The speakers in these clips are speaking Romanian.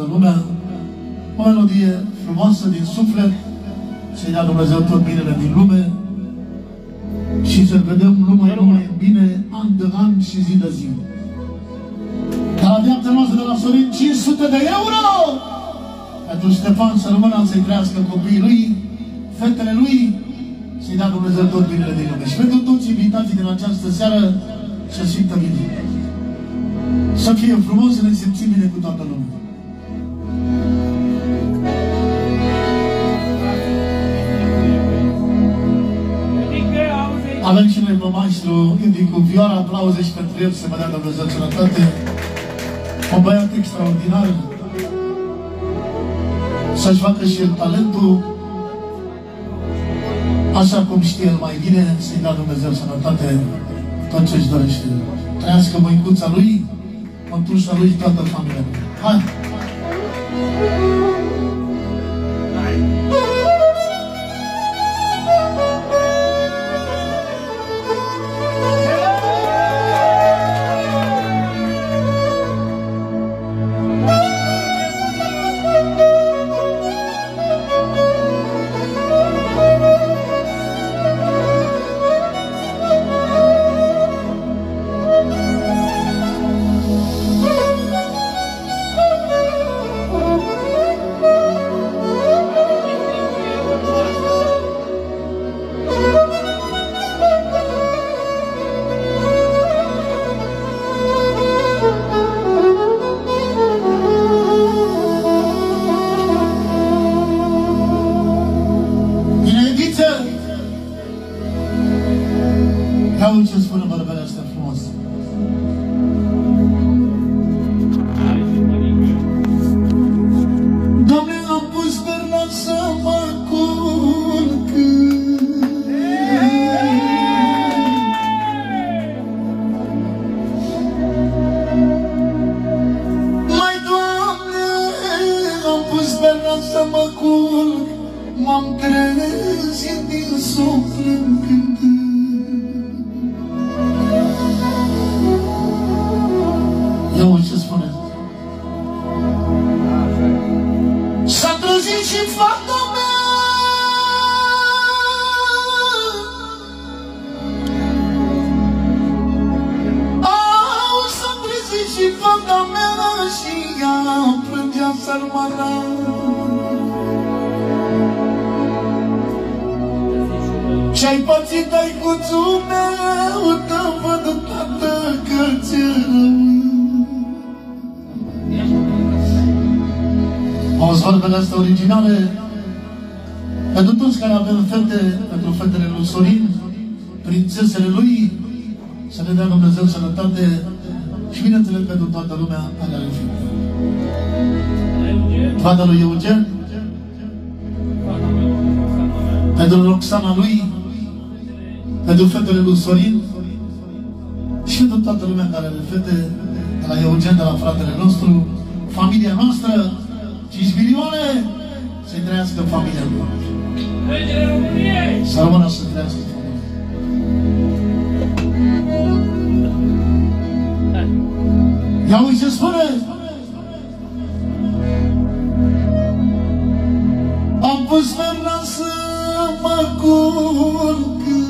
lumea. O melodie frumoasă din suflet, să-i dea Dumnezeu tot binele din lume și să-L vedem numai în bine, an de an și zi de zi. Ca la viața noastră de la Sorin, 500 de euro! Pentru Ștefan să rămână, să-i trăiască copiii lui, fetele lui, să-i dea Dumnezeu tot binele din lume. Și pentru toți invitații din această seară, să simtă bine. Să fie frumos, să ne simțim bine cu toată lumea. Avem și noi pe maestru Indi cu vioara, aplauze și pentru el, să mă dea Dumnezeu sănătate. Un băiat extraordinar, să-și facă și el talentul, așa cum știe el mai bine, să-i dea Dumnezeu sănătate, tot ce-și dorește. Trăiască măicuța lui, mătușa lui și toată familia lui. Hai! Ce spune bărbele astea frumos. Doamne, am pus perla să mă culc. Mai, Doamne, am pus perla să mă culc. M-am trezit din somn când ce spune? S-a trezit și fata mea. S-a trezit și fata mea și ea plângea sărmana. Ce-ai pățit, tăicuțul meu, te văd, tată, că ți-e rău. Auzi vorbele astea originale pentru toți care avem fete, pentru fetele lui Sorin, prințesele lui, să ne dea Dumnezeu sănătate și bineînțeles pentru toată lumea care are fete. Fata lui Eugen, pentru Roxana lui, pentru fetele lui Sorin și pentru toată lumea care are fete, de la Eugen, de la fratele nostru, familia noastră, 5 milioane, să-i trăiască familia lui. Să rămână să trăiască familia. Ia uite ce spune! Am pus perla să mă culc.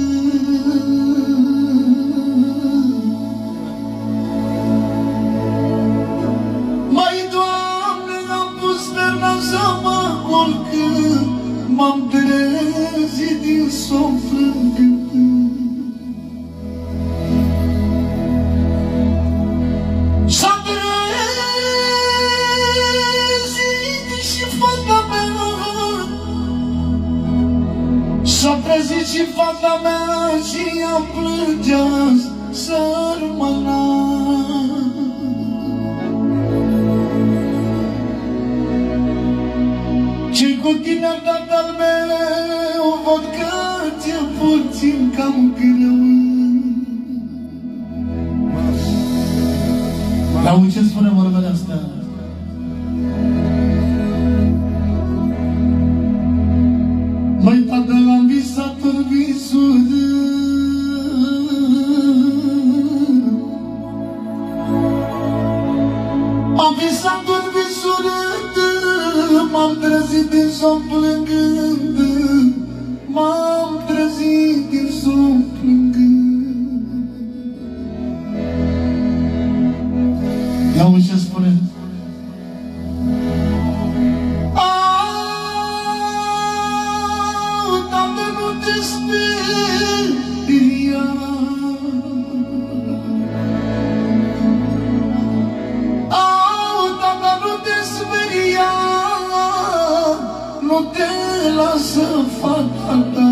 M-am trezit din somn frângând. S-a trezit și fata mea. S-a trezit și fata mea și ea plângea sărmana. Ce cu tine, tatăl meu, văd că ți-e puțin cam greu. Auzi ce spune vorbele astea? Măi, tată, am visat în visuri. Am visat în visuri somn plângând, m-am trezit din somn plângând. Ia-uite ce spune. Dacă nu te speria, dacă nu te speria, nu te lasă fata ta.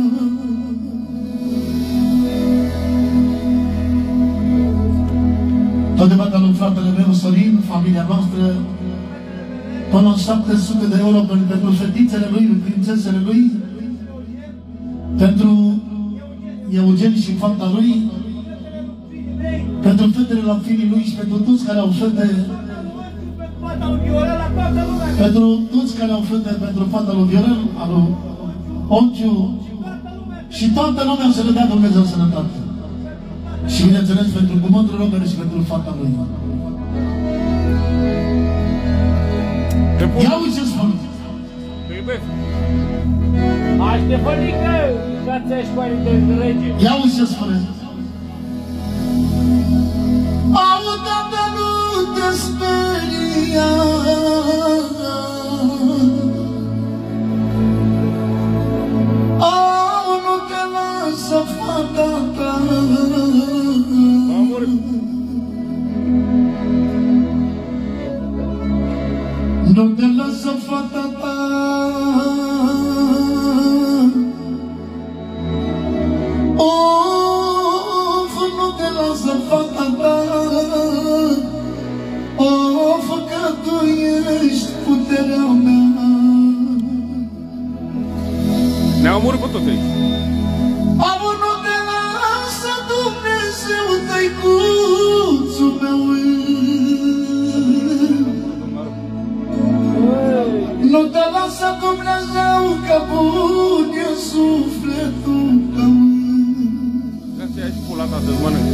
Tot de bata lui fratele meu, Sorin, familia noastră, până la 700 de euro pentru fetițele lui, prințesele lui, pentru Eugen și fata lui, pentru fetele la fiii lui și pentru toți care au fete, pentru toți care au fete, pentru fata lui Viorel, al lui Onciu și toată lumea să le dea Dumnezeu sănătate. Și bineînțeles pentru cumătul Robert și pentru fata lui. Ia uite ce spun! Aștepănică, ca ți-aș pare de lege. Ia uite ce spune! Au, tata, nu te speria, au, nu te lasă fata ta. Nu te lasă fata ta. Of, nu te lasă fata ta. Of, că tu ești puterea mea. Ne-a omorât pe tot aici. Am, nu te lasă Dumnezeu, tăicuțul meu. Nu te lasă Dumnezeu, că bun e sufletul tău. Că ți-ai și pula ta să-ți mănânci.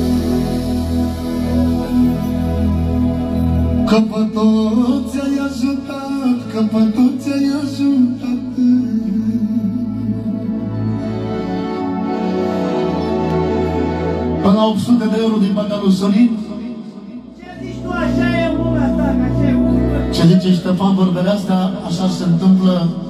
Că pe toți ai ajutat, că pe toți ai ajutat. Până la 800 de euro din partea lui Sorin. Ce zici tu, așa e lumea ta, că așa e lumea. Ce zice Ștefan Vorbereastea, așa se întâmplă.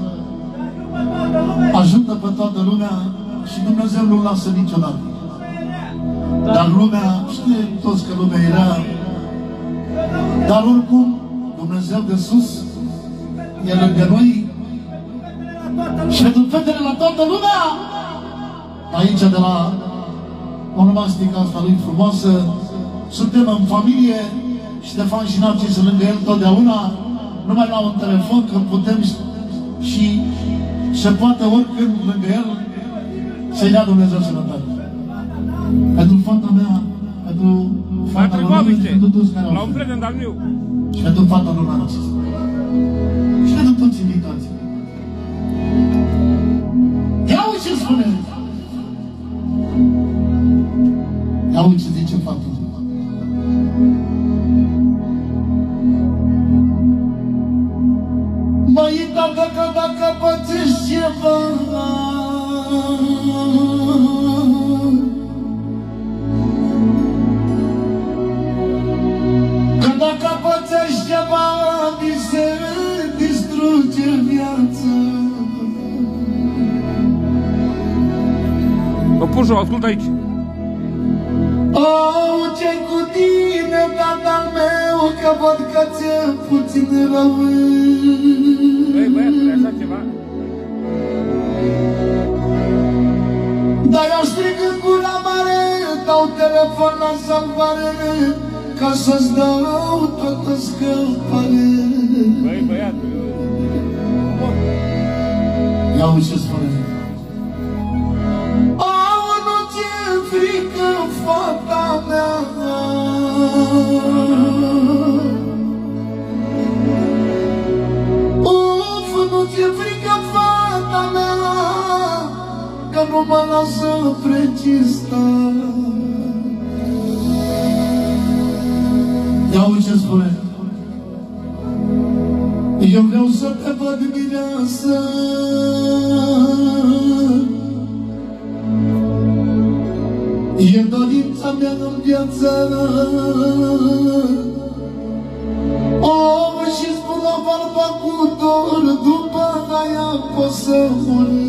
Ajută pe toată lumea și Dumnezeu nu lasă niciodată. Dar lumea, știe toți că lumea era. Dar oricum, Dumnezeu de sus e lângă noi. Și pentru fetele la toată lumea. Aici de la onomastica asta lui frumoasă, suntem în familie. Ștefan și Narcis sunt lângă el totdeauna, numai la un telefon când putem și se poate oricând lângă el să-i dea Dumnezeu sănătate. Pentru fata mea, pentru fata lui, pentru toți care au la un prieten al meu. Și pentru fata lui Narcis. Și pentru toți invitații. Ia uite ce spune! Ia uite ce zice fata. Măi, dacă pățești ceva, că dacă pățești ceva, mi se distruge viața. Bă, Pușu, ascultă aici. Au, ce-i cu tine, tata-l meu, că văd că ți-e puțin rău. Băi, băiatule, așa ceva? Dar eu strig în gura mare, dau telefon la salvare, ca să-ți dau toată scăpare. Băi, băiatule. Ia uite ce spune. Au, nu ți-e frică, fata mea. Uf, nu ți-e frică, fata mea, că nu mă lasă precista. Ia uite ce spune. Eu vreau să te văd mireasă, e dorința mea în viață. O, și spun la vorba cu dor, după aia poți să mori.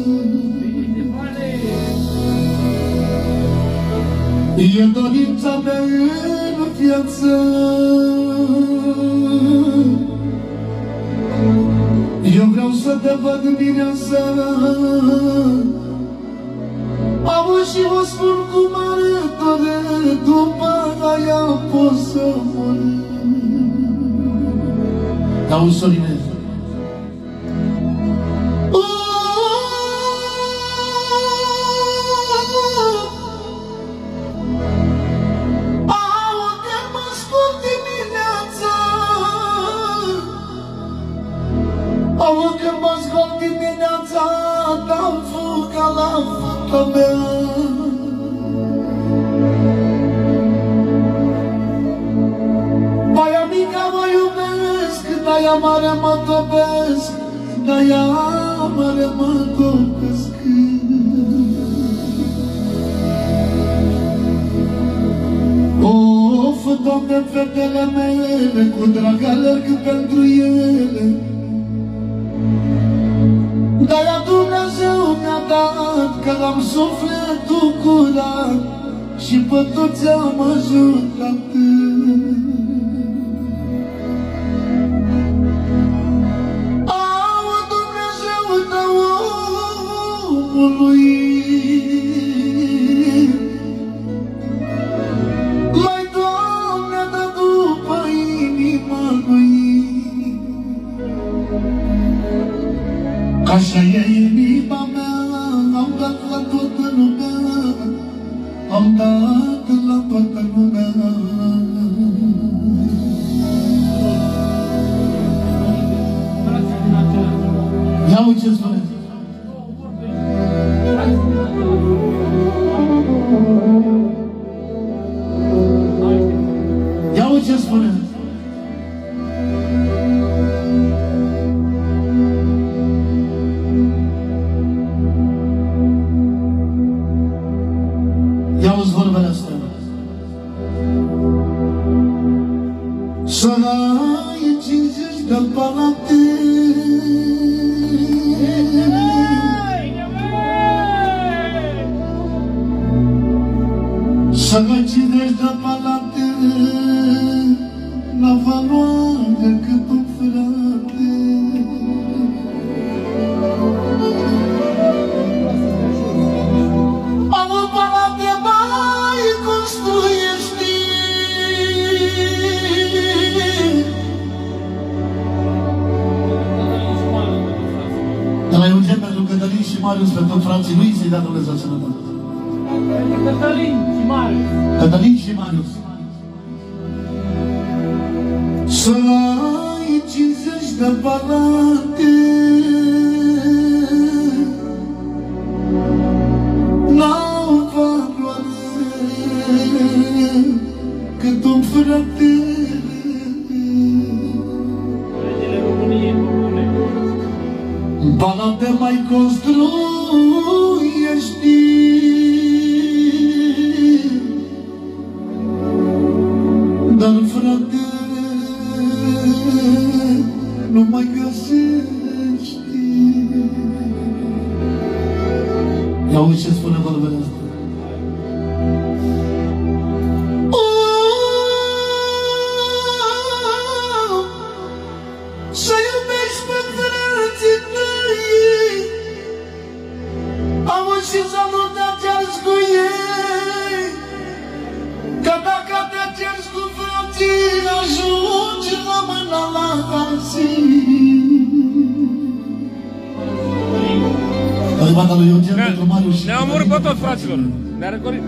E dorința mea în viață. Eu vreau să te văd mireasă. Auzi și vă spun cu mare dore, după aia pot să mori. Auzi, Sorine? Când mă scol dimineața, dau fuga la fata mea. Baia mică mă iubesc, de-aia mare mă topesc, de-aia mare mă topesc. Of, Doamne, fetele mele, cu drag alerg pentru ele. De-aia Dumnezeu mi-a dat, că am sufletul curat și pe toți am ajutat. Au, Dumnezeu dă omului, mai Doamne dă după inima lui. Așa e inima mea, am dat la toată lumea, am dat la toată lumea. Ia-o ce spune. Ia-o ce spune. Ia-uzi vorbele astea. Să ai 50 de palate, să ai 50 de palate, n-a valoare decât un frate. Am un palate mai construiești, de la Eugen pentru Cătălin și Marius, pentru frații lui, să-i dea Dumnezeu sănătate. Cătălin și Marius. Cătălin și Marius. Să ai 50 de palate, n-au valoare cât un frate. Regele României comune. Palate mai construiești, dar frate nu mai găsești. Ia uite ce spune vorbele astea. Să iubești pe frații tăi, auzi și să nu te cerți cu ei, că dacă te cerți cu frații, ajungi la mâna la alții. Adevărata lui Eugen pentru Marius. Ne-a omorât pe toți, fraților. Ne-a răcorit.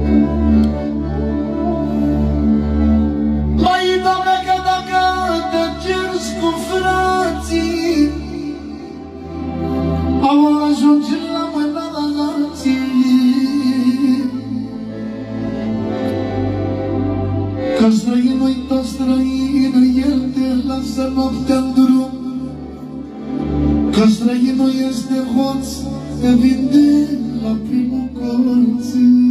Mai Doamne, că dacă te cerți cu frații, au ajungi la mâna la alții. Că străinul-i tot străin, el te lasă noaptea în drum, Că străinul este hoț, te vinde la primul colț.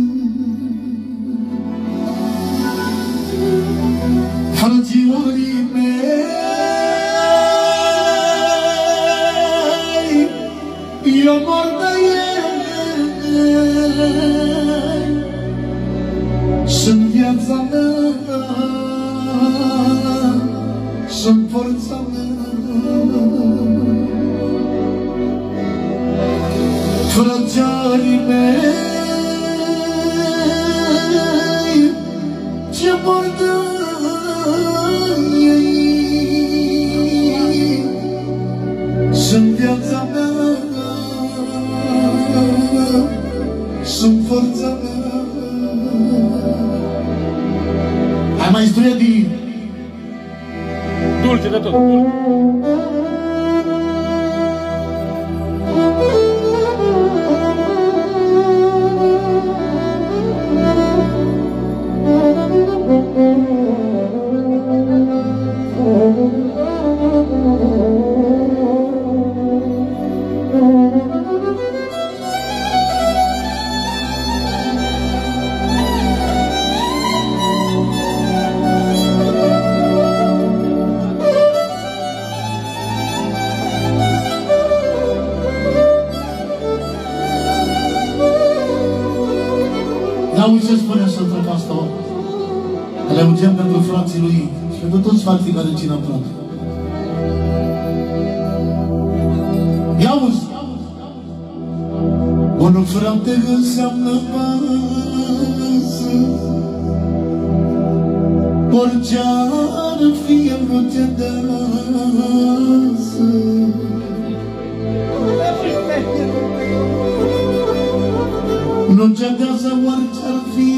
Frățiorii mei, eu mor de ei, sunt viața mea, sunt forța mea. Frățiorii mei, ce mor de ei, sunt viața mea, sunt forța mea. Hai maestru Edi! Dulce de tot, dulce. N-auzi ce spune Sfântul Pastor? Le auzim pentru frații lui și pentru toți frații care țin aproape. I-auzi! Unul frate înseamnă bază, orice ar fi el nu te deasă. Nu cedează orice-ar fi,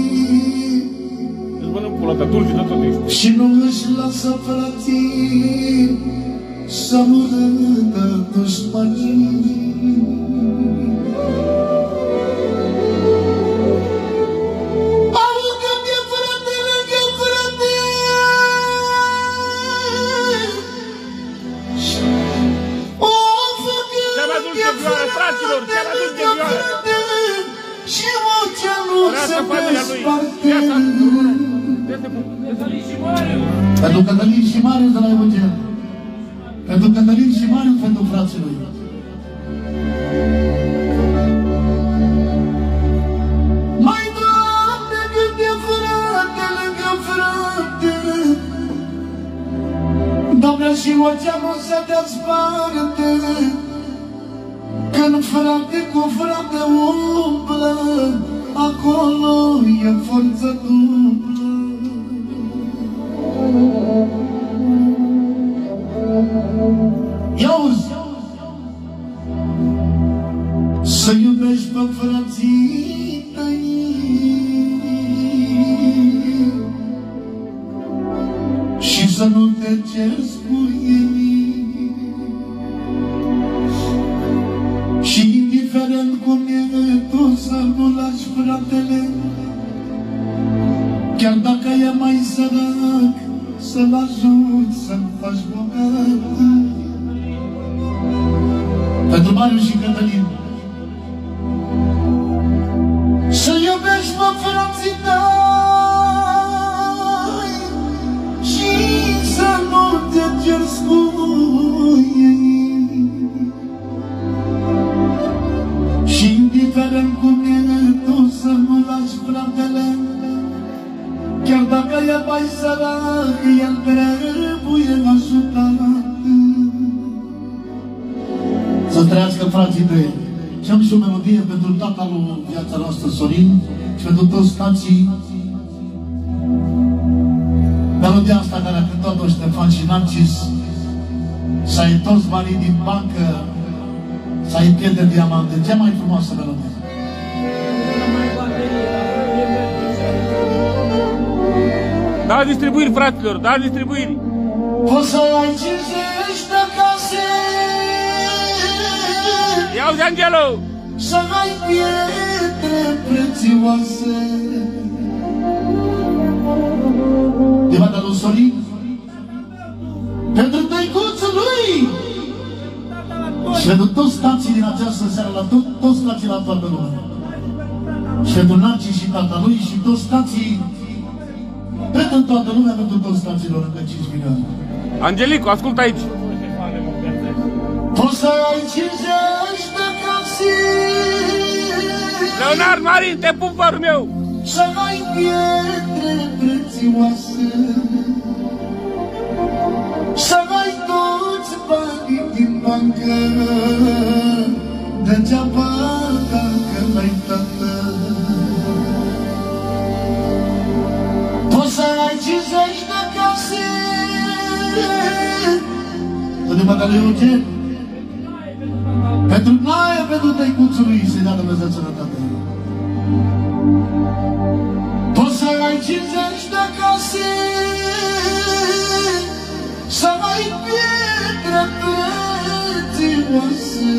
Îți mănânc pula ta, dulce de tot ești. și nu își lasă frații să nu râdă dușmanii. Augă-te, frate, lângă frate, o făcă Cea mai dulce vioară, fraților, cea mai dulce vioară. și oceanul se desparte. Pentru Cătălin și Marius de la Eugen. Pentru Cătălin și Marius, pentru frații lui. Mai Doamne, cât de frate lângă frate, Doamne, și oceanul se desparte. Când frate cu frate umblă, acolo e forță dublă. I-auzi! Să iubești pe frații tăi și să nu te ceri cu ei. Și indiferent cum e, tu să nu lași fratele, chiar dacă e mai sărac, să-l ajuți să-l faci bogat. Pentru Marius și Cătălin. Să iubești pe frații tăi și să nu te ceri cu ei. Și indiferent cum e, tu să nu lași fratele, chiar dacă e mai sărac, el trebuie ajutat. Să trăiască frații tăi. Și am și o melodie pentru tata lui viața noastră, Sorin, și pentru toți tații. Melodia asta care a cântat-o Ștefan și Narcis. Să ai toți banii din bancă, să ai piele de diamante. Cea mai frumoasă melodie. Da distribuiri, fraților, da distribuiri. Poți să ai 50 de case, Ia-uzi, Angelo! să ai pietre prețioase. De partea lui Sorin, pentru tăicuțul lui, Și pentru toți tații din această seară, la toți tații la toată lumea. Și pentru Narcis și tata lui și toți tații, pentru toată lumea, pentru toți taților, încă 5 milioane. Angelico, ascultă aici. Poți să ai 50 de casii, Leonard Marin, te pup, părul meu! să ai pietre prețioase, să ai toți banii din bancă, degeaba dacă n-ai tată. Poți să ai 50 de case, de băgăle Eugen, pentru Naie, pentru tăicuțului, să-i dea Dumnezeu sănătate. Poți să ai 50 de case, să ai pietre prețioase,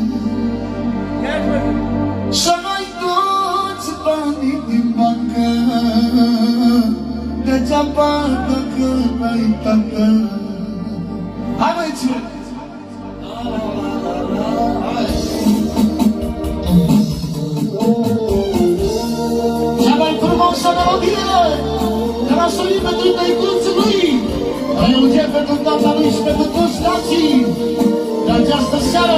să ai toți banii din bancă, degeaba dacă n-ai tată. Hai mai ține! Cea mai frumoasă melodie de la Sorin pentru tăicuțul lui, Eugen pentru tata lui și pentru toți tații de această seară.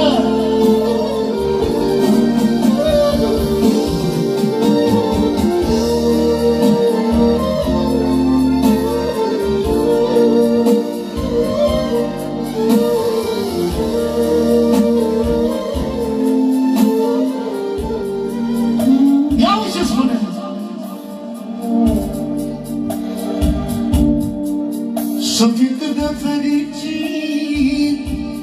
Să fii cât de fericit,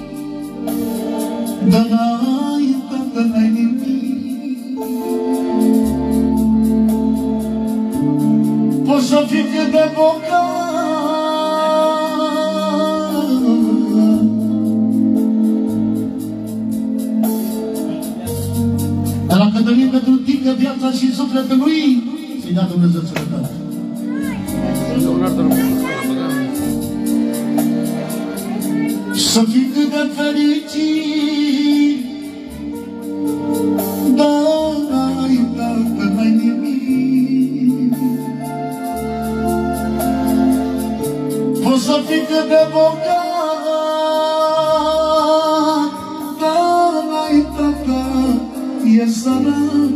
dar n-ai tată, n-ai nimic. Poți să fii cât de bogat, dar la Cătălin pentru tine viața și sufletul lui, să-i dea Dumnezeu sănătate. Să fii cât de fericit, dar n-ai tată, n-ai nimic. Poți să fii cât de bogat, dar n-ai tată, e sărac.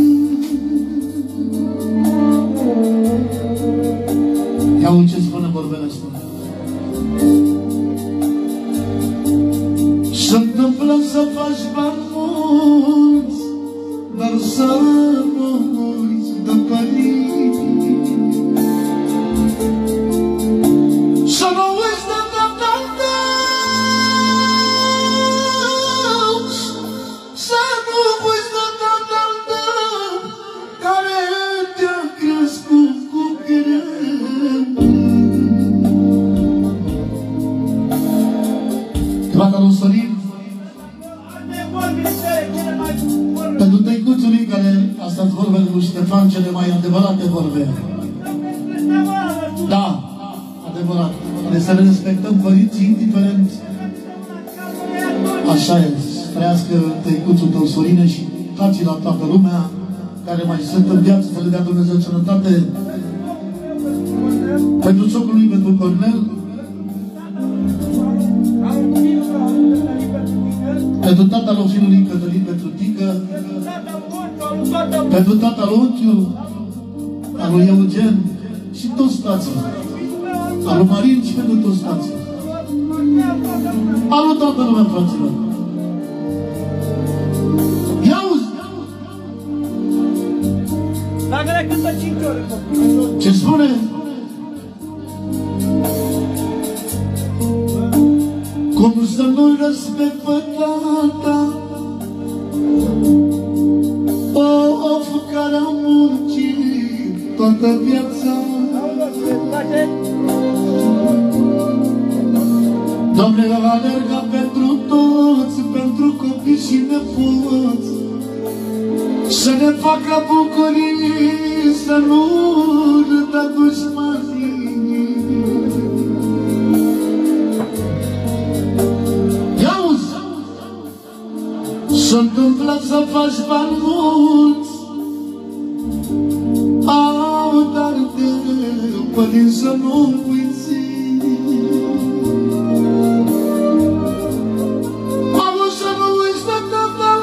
Ia-o ce spune vorbele astea. Se întâmplă să faci bani mulți, dar să nu uiți de părinți. Să nu uiți de tatăl tău, să nu uiți de tatăl tău, care te-a crescut cu greu. Tata lui Sorin, pentru tăicuțului care asta-ți vorbele lui Ștefan, cele mai adevărate vorbe. Da, adevărat. Trebuie să le respectăm părinții, indiferent. Așa e. Trăiască tăicuțul tău, Sorine, și tații la toată lumea, care mai sunt în viață, să le dea Dumnezeu sănătate. Pentru socul lui, pentru Cornel, pentru tata lui fiului Cătălin, pentru Tică, pentru tata lui Ochiu, al lui Eugen și toți tații, al lui Marin și pentru toți tații, al lui toată lumea, fraților. Ia-uzi! Dacă le cântă 5 ore, ce spune? Cum să nu respect pe tata, of care am muncit toată viața. Doamne, alerga pentru toți, pentru copii și nepoți, să ne facă bucurii, să nu râdă dușmanii. S-a întâmplat să faci bani mulți, dar de părin să nu uiți. Am să nu uiți de tatăl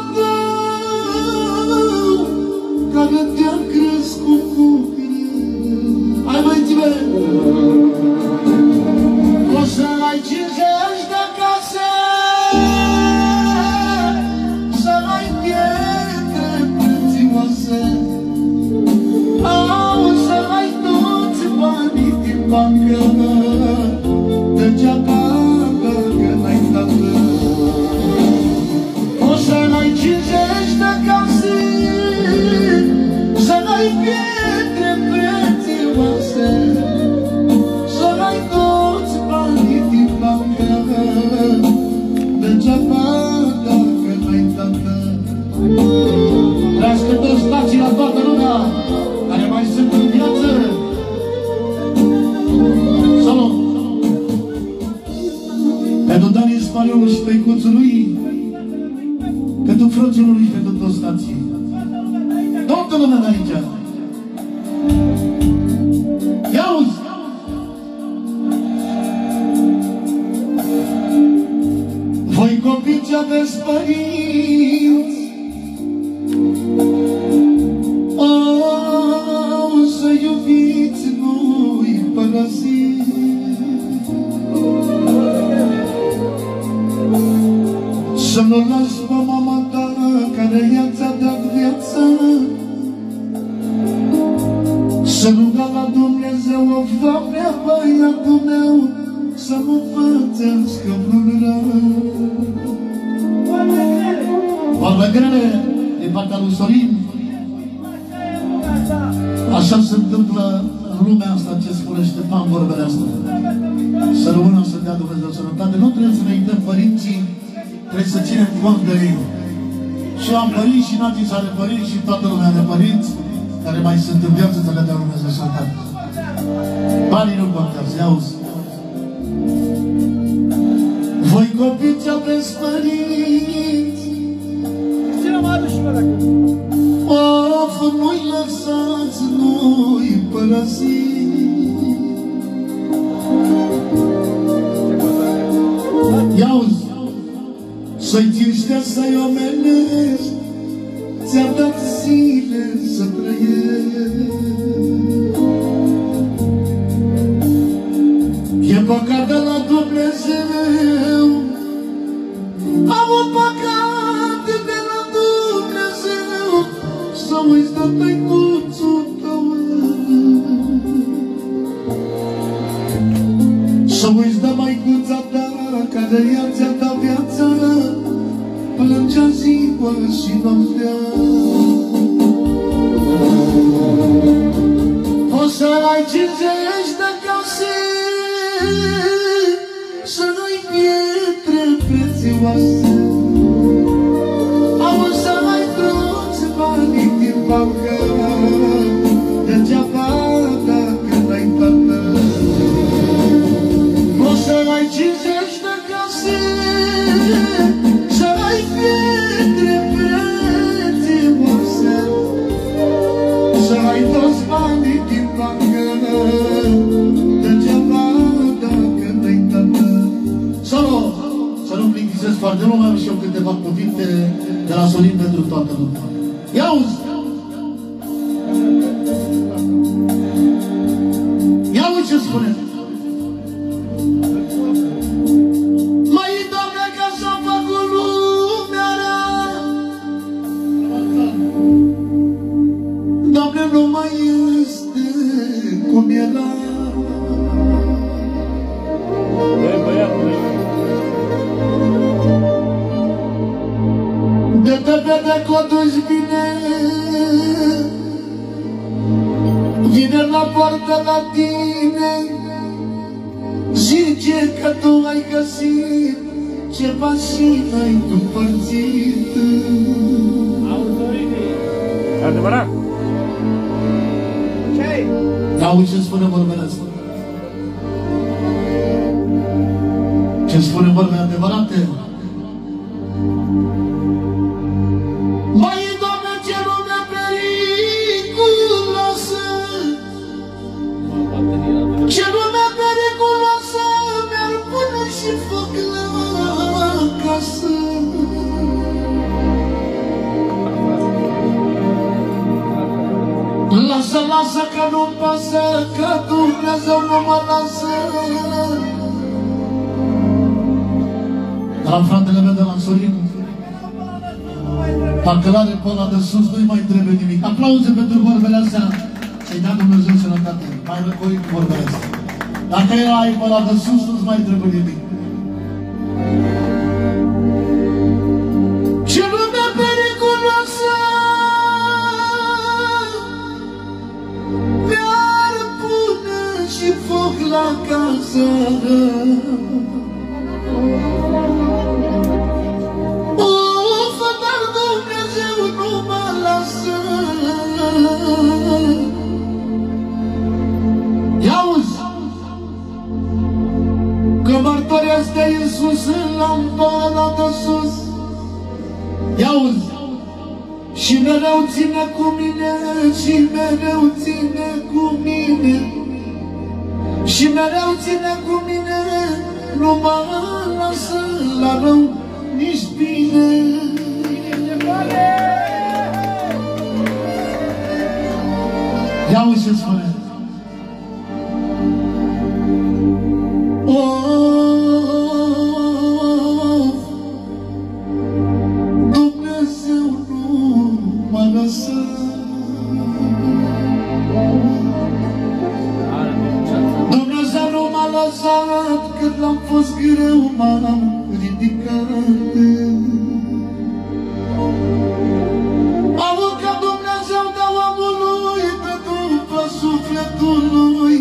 tău, care te-a crescut cu greu. Hai măi, Tibe! O să ai 50 de case, să ai pietre prețioase, să ai toți banii din bancă, degeaba dacă n-ai tată. O să ai 50 de case, să ai pietre prețioase, să ai toți banii din bancă, degeaba dacă n-ai tată. Trească toți tacii la toată lumea care mai sunt în viață. Salut! Pentru Dani Spaniolul și tăicuțul lui, pentru frăților lui și pentru toți tații. Toată lumea de aici. Ia-uzi! Voi copii ce aveți părinți, să iubiți, nu-i părăsiți. Să nu lași pe mama ta care ea-ți-a dat viața, să ruga la Dumnezeu, o Doamne, băiatul meu, să nu pățească vreun rău. Vorbe grele din partea lui Sorin. Așa se întâmplă în lumea asta, ce spune Ștefan vorbele astea. Să rămână, să dea Dumnezeu sănătate. Nu trebuie să ne uităm părinții, trebuie să ținem cont de ei. Și eu am părinți și Natis are părinți și toată lumea are părinți care mai sunt în viață, să le dea Dumnezeu sănătate. Banii nu contează, ia-uzi. Voi copii ce aveți părinți, of, nu-i lăsați, nu-i părăsiți. Ia-uzi, să-i cinște, să-i omenești, ți-a dat zile să trăiești. E păcat de la Dumnezeu, am un păcat de la Dumnezeu, să uiți de tăicuțul tău, să uiți de măicuța ta care ea ți-a dat viața, plângea ziua și noaptea. O să ai 50 de case, să nu-i pietre prețioase, am să ai toți banii din bancă, degeaba dacă n-ai tată. O să ai 50 de case, să ai pietre prețioase, să ai toți banii din bancă, degeaba dacă n-ai tată. Salut! Să nu plictisesc foarte mult, mai am și eu câteva cuvinte de la Sorin pentru toată lumea. Ia-uzi! Ia-uzi ce spune! Măi, Doamne, că s-a făcut lumea rea, Doamne, nu mai este cum era. Băi, băiatule! De te vede că o duci bine, vine la poartă la tine, zice că tu ai găsit ceva și n-ai împărțit. Adevărat? Ce-ai? Auzi ce spune vorbele astea? Ce spune vorbele adevărate? lasă, că nu-mi pasă, că Dumnezeu nu mă lasă. De la fratele meu de la Sorin, parcă l-are pe ăla de sus, nu-i mai trebuie nimic. Aplauze pentru vorbele astea, să-i dea Dumnezeu sănătate. Mai răcoi cu vorbele astea. Dacă era ai pe ăla de sus, nu-ți mai trebuie nimic. Ce lume periculoasă mi-ar pune și foc la casă. Dar Dumnezeu nu mă lasă. Ia-uzi că mărturia-ți de Iisus în lampada de sus. Ia-uzi și mereu ține cu mine, și mereu ține cu mine, și mereu ține cu mine. Nu mă lasă la rău nici bine. Ia-uzi ce spune. Dumnezeu nu m-a lăsat. Dumnezeu nu m-a lăsat. Când l-am fost greu m-am ridicat. Aud că Dumnezeu dă omului pe după sufletul lui.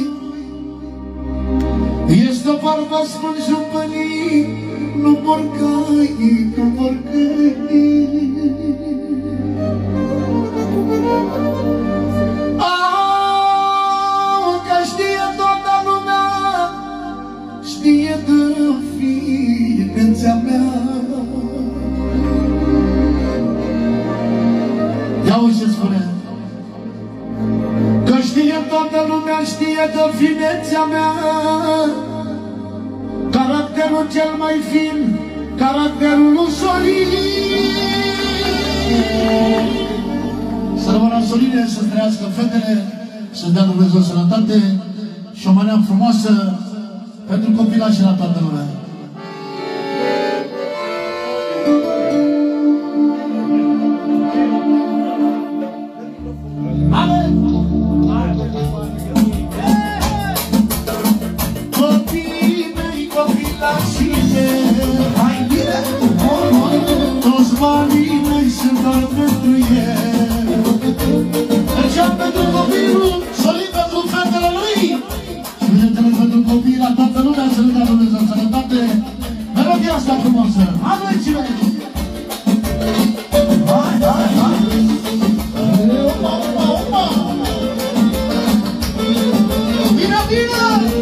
Este o vorbă spun jupănii, nu porcăi, nu porcăi. Că știe toată lumea, știe de ființa mea. Ia-uzi ce spune. Că știe toată lumea, știe de finețea mea. Caracterul cel mai fin, caracterul lui Sorin. Să rămână Sorine, să trăiască fetele, să-ți dea Dumnezeu sănătate și o manea frumoasă pentru copilași la toată lumea. Copiii mei, copilașii mei, hai bine, toți banii mei sunt doar pentru el. Mergeam pentru copilul, Sorin pentru fetele lui și bineînțeles pentru copii la toată lumea, să le dea Dumnezeu sănătate. Melodia asta frumoasă, aduceți-vă! Hai, hai, hai! Bine, bine!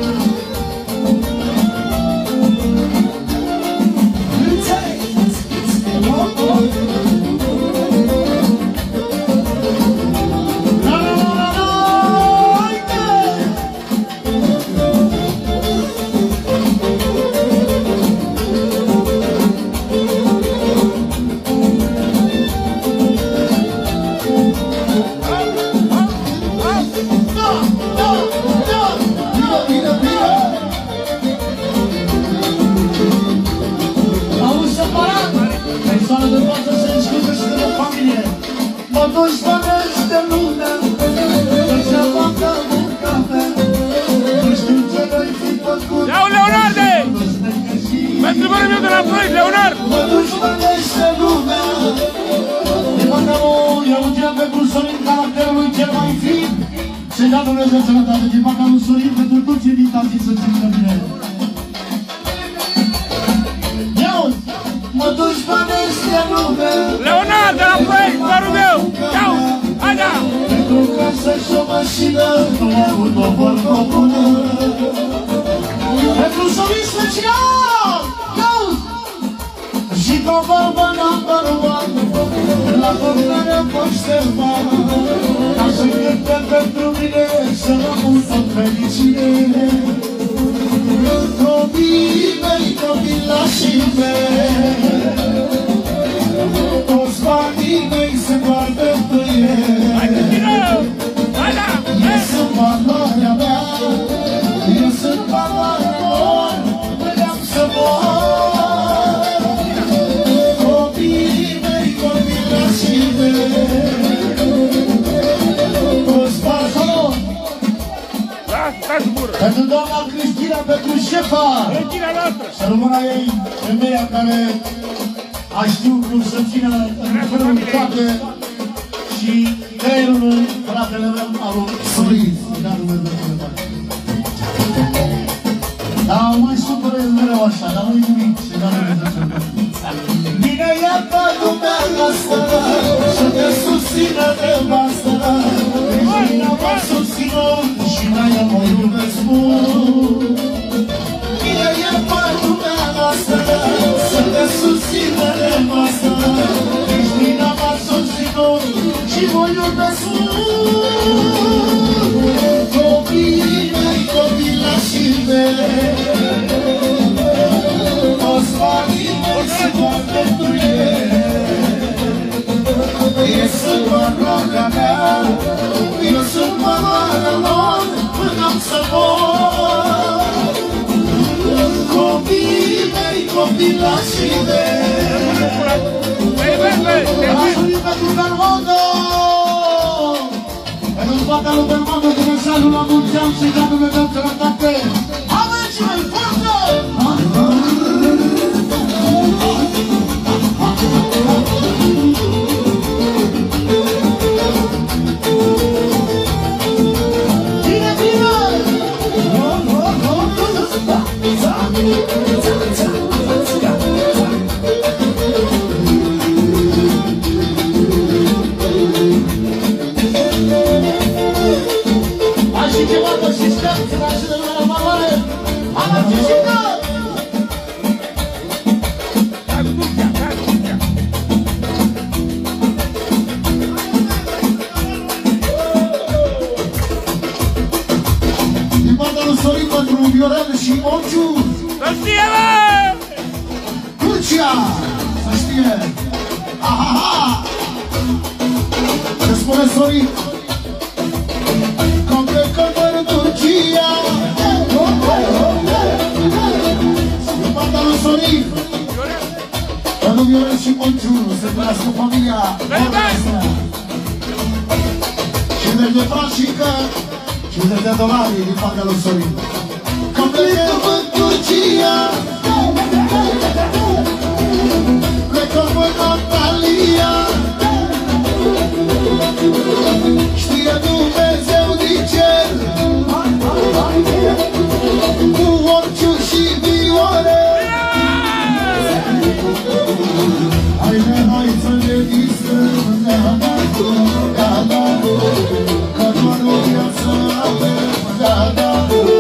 Iau, Leonarde! Pentru mărul meu de la Floyd, Leonard! Mă dușmănește lumea. Iau gem pentru Sorin, caracterul lui cel mai fin. Și-i dea Dumnezeu sănătate din partea lui Sorin pentru toți invitații să țină bine. Iau-ți! Mă dușmănește lumea. Leonard de la Floyd, mărul meu! Iau! Haida! Pentru casă și o mașină, nu am avut o vorbă bună. Pentru Sorin special! Iau-ți! Și cu o vorbă number one, la portare poșteva, ca să cânte pentru mine, să rămân tot fericire. Copiii mei, copilașii mei, toți banii mei se doar pentru ei. Hai, Cristina! Hai, da! doamna Cristina pentru șefa. Regina noastră. Să rămână ei femeia care a știut cum să țină în felul toate și creierul fratele meu al lui Sorin. Dar mai supără mereu așa, dar nu-i nimic, să dea Dumnezeu. Bine e pe lumea noastră, să te susțină nevastă. Regina mă susțină și mai eu mă iubesc mult. Bine e pe lumea noastră, să te susțină nevastă. Regina mă susțină și mă iubesc mult. Copiii mei, copilașii mei, toți banii mei se doar pentru ei. Ei sunt măroaga mea, eu sunt măroaga lor, până am să mor. Copiii mei, copilașii mei, așuri pentru Belmondo, pentru toată lui Belmondo, cu mesajul la mulți ani și ca Dumnezeu sănătate. Aveți mai forță! Bine, bine! Hai și ceva pe sistem, să ne ajute lumea la valoare! Hai, Cișică! Din partea lui Sorin pentru Viorel și Onciu. Să știe, bă! Turcia! Să știe! Ha-ha-ha! Se spune Sorin că plecăm în Turcia. Din partea lui Sorin pentru Viorel și Onciu se trăiască familia. 50 de franci și că 50 de dolari din partea lui Sorin. Că plecăm în Turcia, plecăm în Antalya. Știe Dumnezeu din cer, cu Onciu și Viore. Haide, hai să ne distrăm, da-da, da-da, că doar o viață avem, da-da.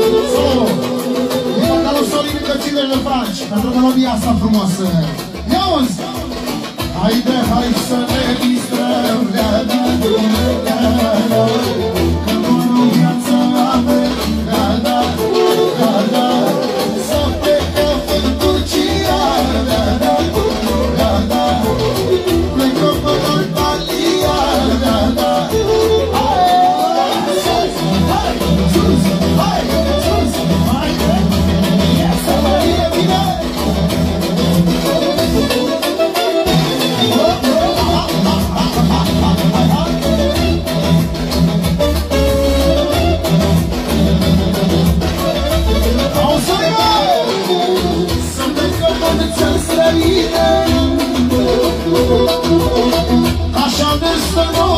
Din partea lui Sorin încă 50 de franci pentru melodia asta frumoasă. Ia-uzi! Haide, hai să ne distrăm, da-da, da-da, că doar o viață avem, da-da, da-da. Să plecăm în Turcia, da-da, da-da, plecăm în Antalya, da-da. Așa de să